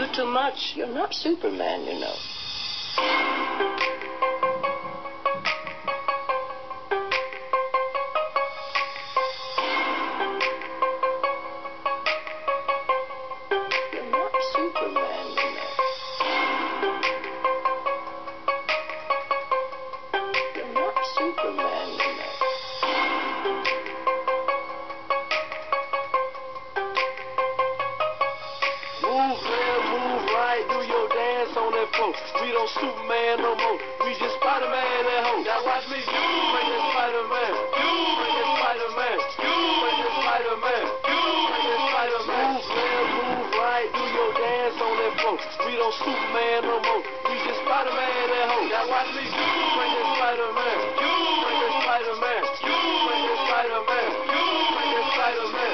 too much. You're not Superman, you know. You're not Superman, you know. You're not Superman, you know. Move left, move right, do your dance on that floor. We don't Superman no more, we just Spider-Man that hoe. Now watch me, you bring that Spider-Man, you bring that Spider-Man, you bring that Spider-Man, you bring that Spider-Man. Move left, move right, do your dance on that floor. We don't Superman no more, we just Spider-Man that hoe. Now watch me, you bring that Spider-Man, you bring that Spider-Man, you bring that Spider-Man, you bring that Spider-Man.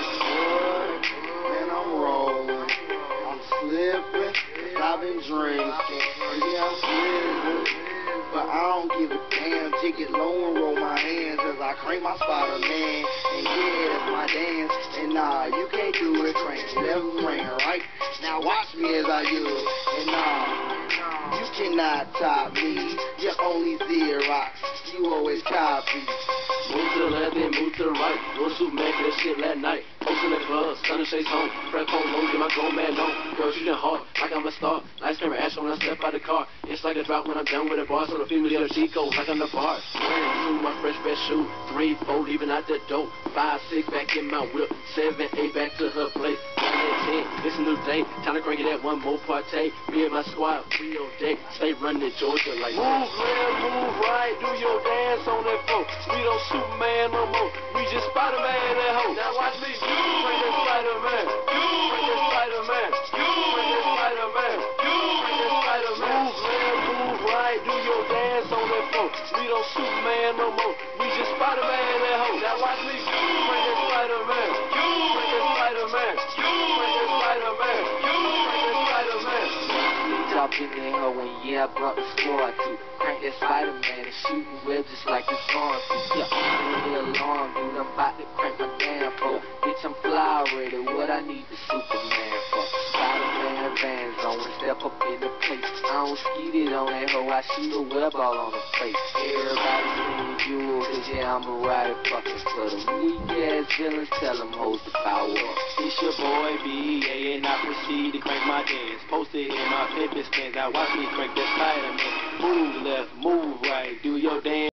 Man, I'm rolling, I'm slipping, 'cause I've been drinking. Yeah, I'm slipping, but I don't give a damn. Take it low and roll my hands as I crank my Spider-Man. And yeah, that's my dance. And nah, you can't do it. Crank left ring, right? Now watch me as I use it. And nah, you cannot top me. You're only Xerox. You always copy. Move to the left and move to the right. Doing Superman, that shit last night. Post in the club, Sunday shades home. Prep home, don't get my grown man on. Girl, shooting hard, like I'm a star. Lights, camera, action when I step out the car. It's like a drop when I'm done with the bar. So the female get a Chico, like I'm the bar. Wearing 2, my fresh best shoe. 3, 4, leaving out the door. 5, 6, back in my whip. 7, 8, back to her place. 9 and 10, it's a new day. Time to crank it at one more partay. Me and my squad, free all day. Stay running Georgia like move left, move right, do your dance on that floor. We don't Superman no more, we just Spider-Man that hoe. Now watch me, you bring that Spider-Man, you bring that Spider-Man, you bring that Spider-Man, you bring that Spider-Man. Move left, move right, do your dance on that floor. We don't Superman no more, we just Spider-Man that hoe. Now watch me, you bring that Spider-Man, you bring that Spider-Man, you bring that Spider-Man, you bring that Spider-Man. Drop in that hoe and yeah, I brought the squad too. Crank that Spider-Man and shooting web just like it's going to. Yeah, leave me alone, dude. I'm about to crank my damn phone. Bitch, I'm fly already. What I need the Superman for? Spider-Man Vans on and step up in the place. I don't skeet it on that hoe. I shoot a web all on the face. Everybody screaming you, cause yeah, I'm a rider fucking for them weak ass villains. Tell them hoes to power up. It's your boy B.A. and I proceed to crank my dance. Posted in my pimpin' stance. Now watch me crank that Spider-Man. Move left, move right, do your dance.